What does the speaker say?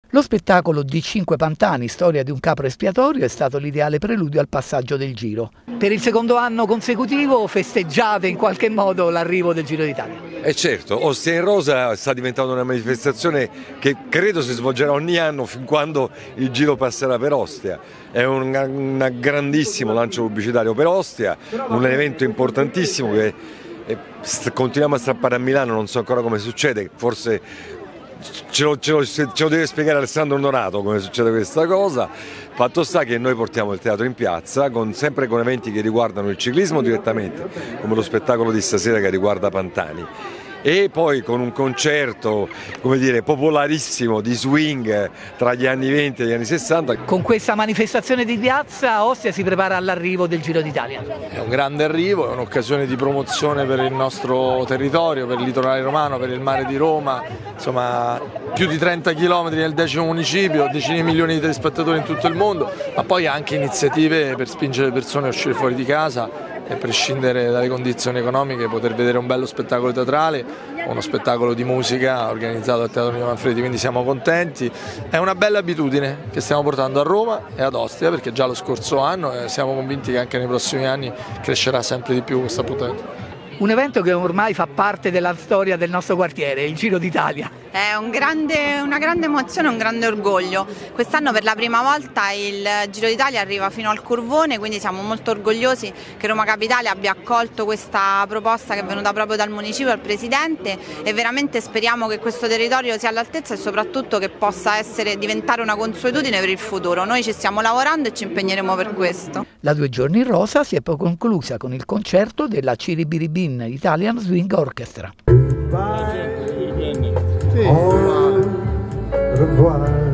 Lo spettacolo di 5 Pantani, storia di un capro espiatorio, è stato l'ideale preludio al passaggio del Giro. Per il secondo anno consecutivo festeggiate in qualche modo l'arrivo del Giro d'Italia. E certo, Ostia in Rosa sta diventando una manifestazione che credo si svolgerà ogni anno fin quando il Giro passerà per Ostia. È un grandissimo lancio pubblicitario per Ostia, un evento importantissimo che continuiamo a strappare a Milano, non so ancora come succede, forse ce lo deve spiegare Alessandro Onorato come succede questa cosa. Fatto sta che noi portiamo il teatro in piazza sempre con eventi che riguardano il ciclismo direttamente, come lo spettacolo di stasera che riguarda Pantani, e poi con un concerto, come dire, popolarissimo di swing tra gli anni 20 e gli anni 60. Con questa manifestazione di piazza Ostia si prepara all'arrivo del Giro d'Italia. È un grande arrivo, è un'occasione di promozione per il nostro territorio, per il litorale romano, per il mare di Roma, insomma più di 30 km nel 10° municipio, decine di milioni di telespettatori in tutto il mondo, ma poi anche iniziative per spingere le persone a uscire fuori di casa e prescindere dalle condizioni economiche, poter vedere un bello spettacolo teatrale, uno spettacolo di musica organizzato al Teatro Nino Manfredi, quindi siamo contenti. È una bella abitudine che stiamo portando a Roma e ad Ostia, perché già lo scorso anno siamo convinti che anche nei prossimi anni crescerà sempre di più questo appuntamento. Un evento che ormai fa parte della storia del nostro quartiere, il Giro d'Italia. È una grande emozione, un grande orgoglio. Quest'anno per la prima volta il Giro d'Italia arriva fino al Curvone, quindi siamo molto orgogliosi che Roma Capitale abbia accolto questa proposta che è venuta proprio dal municipio, al Presidente, e veramente speriamo che questo territorio sia all'altezza e soprattutto che possa diventare una consuetudine per il futuro. Noi ci stiamo lavorando e ci impegneremo per questo. La 2 giorni in rosa si è poi conclusa con il concerto della Ciribiribin Italian Swing Orchestra. Au revoir.